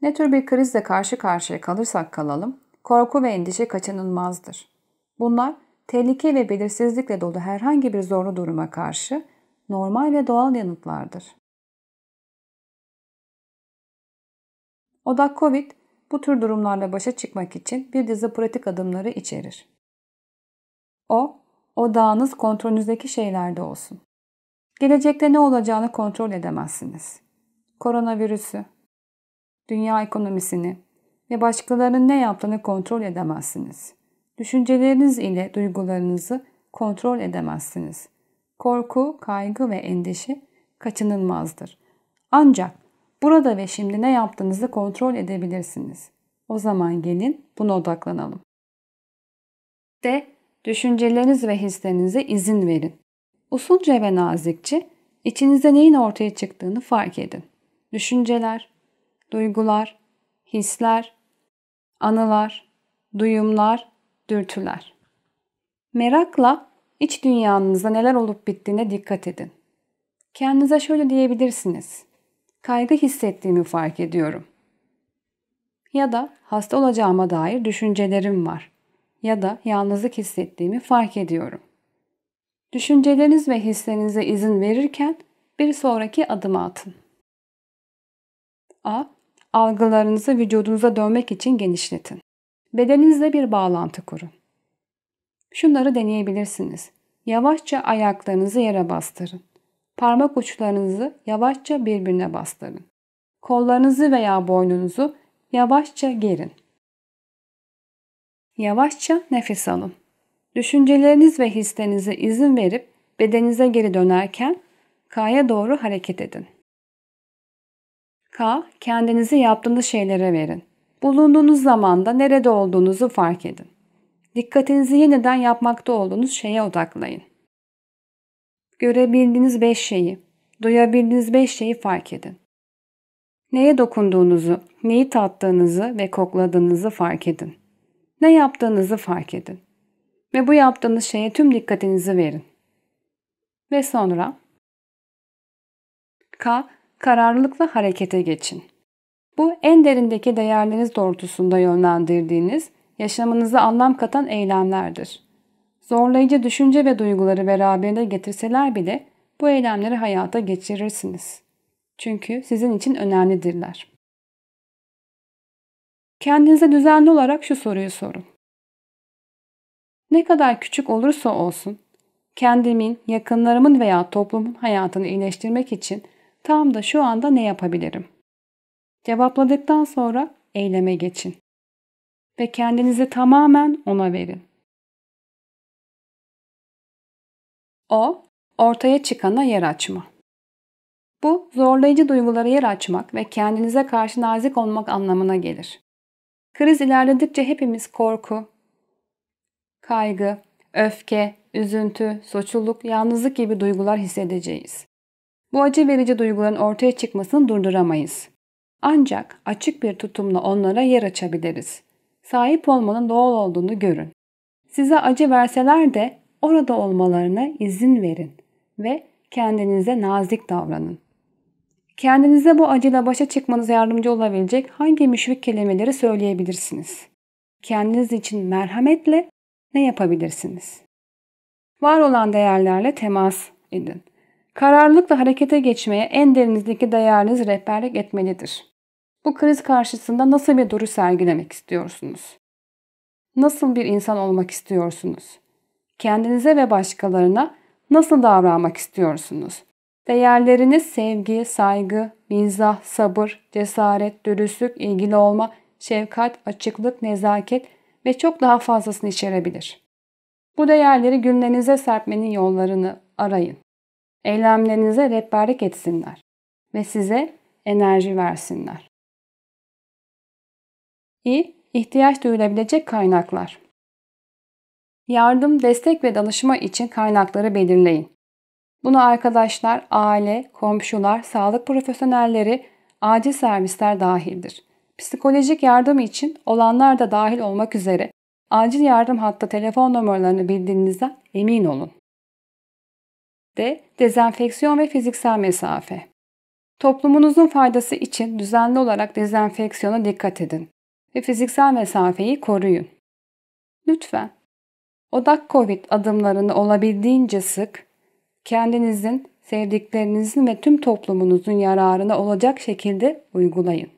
Ne tür bir krizle karşı karşıya kalırsak kalalım, korku ve endişe kaçınılmazdır. Bunlar, tehlike ve belirsizlikle dolu herhangi bir zorlu duruma karşı normal ve doğal yanıtlardır. Odak Covid, bu tür durumlarla başa çıkmak için bir dizi pratik adımları içerir. Odağınız kontrolünüzdeki şeylerde olsun. Gelecekte ne olacağını kontrol edemezsiniz. Koronavirüsü, dünya ekonomisini ve başkalarının ne yaptığını kontrol edemezsiniz. Düşünceleriniz ile duygularınızı kontrol edemezsiniz. Korku, kaygı ve endişe kaçınılmazdır. Ancak burada ve şimdi ne yaptığınızı kontrol edebilirsiniz. O zaman gelin buna odaklanalım. Düşünceleriniz ve hislerinize izin verin. Usulca ve nazikçe içinizde neyin ortaya çıktığını fark edin. Düşünceler, duygular, hisler, anılar, duyumlar, dürtüler. Merakla iç dünyanızda neler olup bittiğine dikkat edin. Kendinize şöyle diyebilirsiniz. Kaygı hissettiğimi fark ediyorum. Ya da hasta olacağıma dair düşüncelerim var. Ya da yalnızlık hissettiğimi fark ediyorum. Düşünceleriniz ve hislerinize izin verirken bir sonraki adımı atın. Algılarınızı vücudunuza dönmek için genişletin. Bedeninizle bir bağlantı kurun. Şunları deneyebilirsiniz. Yavaşça ayaklarınızı yere bastırın. Parmak uçlarınızı yavaşça birbirine bastırın. Kollarınızı veya boynunuzu yavaşça gerin. Yavaşça nefes alın. Düşünceleriniz ve hislerinize izin verip bedeninize geri dönerken K'ya doğru hareket edin. Kendinizi yaptığınız şeylere verin. Bulunduğunuz zamanda nerede olduğunuzu fark edin. Dikkatinizi yeniden yapmakta olduğunuz şeye odaklayın. Görebildiğiniz 5 şeyi, duyabildiğiniz 5 şeyi fark edin. Neye dokunduğunuzu, neyi tattığınızı ve kokladığınızı fark edin. Ne yaptığınızı fark edin. Ve bu yaptığınız şeye tüm dikkatinizi verin. Ve sonra kararlılıkla harekete geçin. Bu en derindeki değerleriniz doğrultusunda yönlendirdiğiniz, yaşamınıza anlam katan eylemlerdir. Zorlayıcı düşünce ve duyguları beraberinde getirseler bile bu eylemleri hayata geçirirsiniz. Çünkü sizin için önemlidirler. Kendinize düzenli olarak şu soruyu sorun. Ne kadar küçük olursa olsun, kendimin, yakınlarımın veya toplumun hayatını iyileştirmek için tam da şu anda ne yapabilirim? Cevapladıktan sonra eyleme geçin. Ve kendinizi tamamen ona verin. Ortaya çıkana yer açma. Bu, zorlayıcı duygulara yer açmak ve kendinize karşı nazik olmak anlamına gelir. Kriz ilerledikçe hepimiz korku, kaygı, öfke, üzüntü, suçluluk, yalnızlık gibi duygular hissedeceğiz. Bu acı verici duyguların ortaya çıkmasını durduramayız. Ancak açık bir tutumla onlara yer açabiliriz. Sahip olmanın doğal olduğunu görün. Size acı verseler de orada olmalarına izin verin ve kendinize nazik davranın. Kendinize bu acıyla başa çıkmanıza yardımcı olabilecek hangi müşfik kelimeleri söyleyebilirsiniz? Kendiniz için merhametle ne yapabilirsiniz? Var olan değerlerle temas edin. Kararlılıkla harekete geçmeye en derinizdeki değeriniz rehberlik etmelidir. Bu kriz karşısında nasıl bir duruş sergilemek istiyorsunuz? Nasıl bir insan olmak istiyorsunuz? Kendinize ve başkalarına nasıl davranmak istiyorsunuz? Değerleriniz sevgi, saygı, mizah, sabır, cesaret, dürüstlük, ilgili olma, şefkat, açıklık, nezaket ve çok daha fazlasını içerebilir. Bu değerleri günlerinize serpmenin yollarını arayın. Eylemlerinize rehberlik etsinler ve size enerji versinler. İhtiyaç duyulabilecek kaynaklar. Yardım, destek ve danışma için kaynakları belirleyin. Buna arkadaşlar, aile, komşular, sağlık profesyonelleri, acil servisler dahildir. Psikolojik yardım için olanlar da dahil olmak üzere acil yardım hattı telefon numaralarını bildiğinizden emin olun. Dezenfeksiyon ve fiziksel mesafe. Toplumunuzun faydası için düzenli olarak dezenfeksiyona dikkat edin ve fiziksel mesafeyi koruyun. Lütfen odak COVID adımlarını olabildiğince sık, kendinizin, sevdiklerinizin ve tüm toplumunuzun yararına olacak şekilde uygulayın.